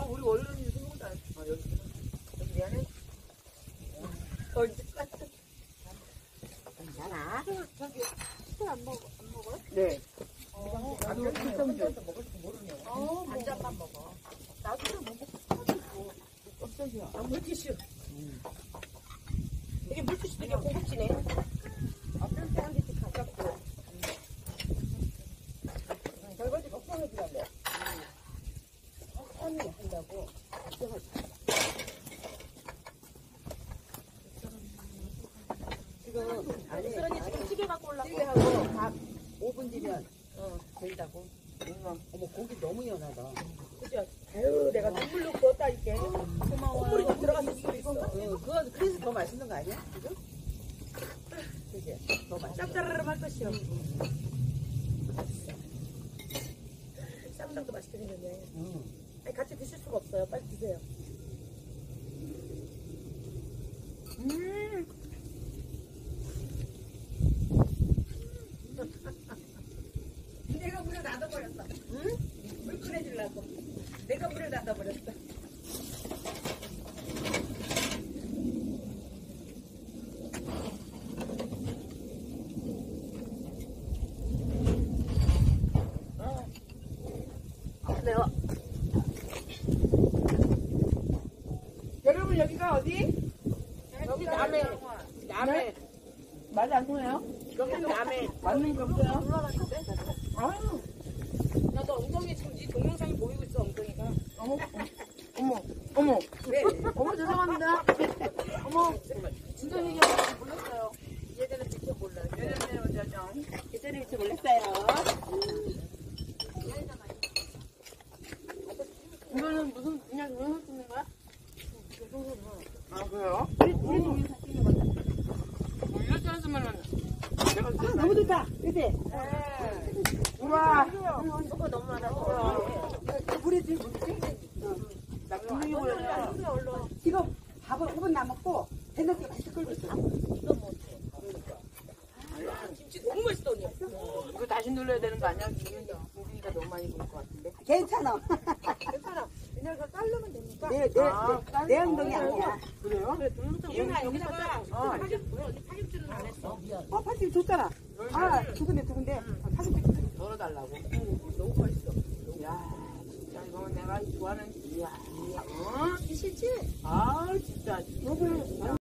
우리 원래는 소금도 안 써. 여기 미안해. 괜찮아. 저기 술 안 먹어요? 네. 나도 좀 먹을 줄 모르네. 반잔만 먹어. 나도 좀 먹고 껍데기야. 물티슈. 이게 물티슈 되게 고급지네. 앞에 한 개씩 가깝고. 설거지 걱정해 주란대. 천천히 한다고. 지금 안에 쓰러니 지금 찌개 갖고 올라고. 찌개하고 밥 5분 뒤면 된다고. 어머 고기 너무 연하다. 그죠? 아유, 내가 눈물로 구웠다니까. 콧물이 좀 들어갔을 수도 있어. 그거 그래서 더 맛있는 거 아니야? 그죠? 그지? 더 맛있어. 짭짤하면 할 것이요. 쌈장도 맛있게 생겼네. 아니, 같이 드실 수가 없어요. 빨리 드세요. 내가 물에 놔둬버렸어. 응? 물 끓여주려고. 내가 물에 놔둬버렸어. 매워. 여러분, 여기가 어디? 여기 남해. 남해. 말이 안 통해요? 여기 남해. 맞는 거 없어요? 올라가는데? 아유. 나도 엉덩이 지금 네 동영상이 보이고 있어, 엉덩이가. 어머. 네. 어머, 죄송합니다. 어머, 진짜 얘기하는지 몰랐어요. 얘들은 직접 몰라요. 예전에 저 몰랐어요. 이거는 무슨, 그냥 동영상 찍는 거야? 아, 그래요? 우리 동영상 찍는 거다. 이렇게 했으면은 내가 진짜 너무 좋다. 그치? 우와. 소가 너무 많아서. 물이지, 물이지? 나 분명히 보였냐? 지금 밥을 5분 남았고, 된장찌개 맛있게 끓고 있어. 김치 너무 맛있다, 언니. 이거 다시 눌러야 되는 거 아니야? 고기가 너무 많이 보일 것 같은데. 괜찮아. 괜찮아. 그냥 그거 자르면 되니까. 내 행동이 아니야. 그래요? 이윤아, 여기다가 파김치 줬잖아. 아, 두 군데. 파김치 덜어달라고.